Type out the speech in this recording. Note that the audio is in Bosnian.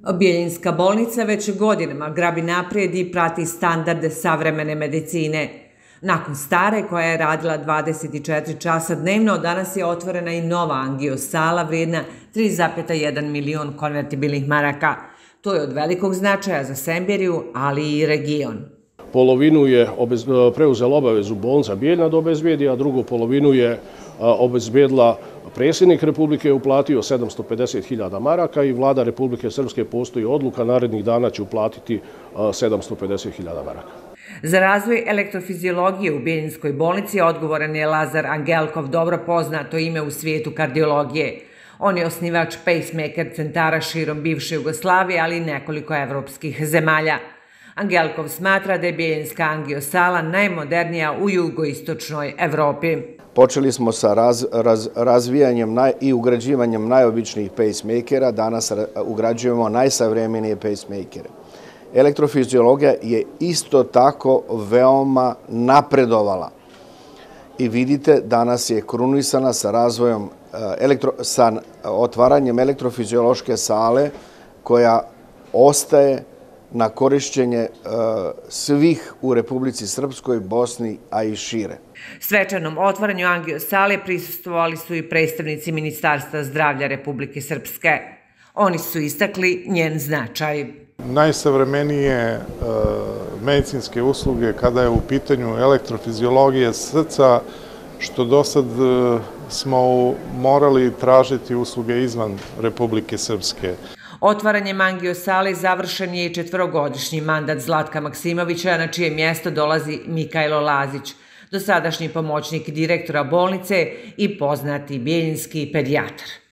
Bijeljinska bolnica već godinama grabi naprijed i prati standarde savremene medicine. Nakon stare, koja je radila 24 časa dnevno, danas je otvorena i nova angio-sala vrijedna 3,1 milion konvertibilnih maraka. To je od velikog značaja za Semberiju, ali i region. Polovinu je preuzela obavezu bolnica Bijeljina da obezbijedi, a drugu polovinu je obezbijedila predsjednik Republike, je uplatio 750.000 maraka i vlada Republike Srpske postoji odluka, narednih dana će uplatiti 750.000 maraka. Za razvoj elektrofiziologije u Bijeljinskoj bolnici odgovoran je Lazar Angelkov, dobro poznato ime u svijetu kardiologije. On je osnivač pacemaker centara širom bivše Jugoslavije, ali i nekoliko evropskih zemalja. Angelkov smatra da je Bijeljinska angio-sala najmodernija u jugoistočnoj Evropi. Počeli smo sa razvijanjem i ugrađivanjem najobičnijih pacemakera, danas ugrađujemo najsavremenije pacemakere. Elektrofiziologija je isto tako veoma napredovala i vidite, danas je krunisana sa razvojem, sa otvaranjem elektrofiziološke sale koja ostaje na korišćenje svih u Republici Srpskoj, Bosni, a i šire. Svečanom otvaranju angio-sale prisustvovali su i predstavnici Ministarstva zdravlja Republike Srpske. Oni su istakli njen značaj. Najsavremenije medicinske usluge kada je u pitanju elektrofiziologije srca, što do sad smo morali tražiti usluge izvan Republike Srpske. Otvaranjem angio-sale završen je i 4-godišnji mandat Zlatka Maksimovića, na čije mjesto dolazi Mikajlo Lazić, dosadašnji pomoćnik direktora bolnice i poznati bijeljinski pedijatar.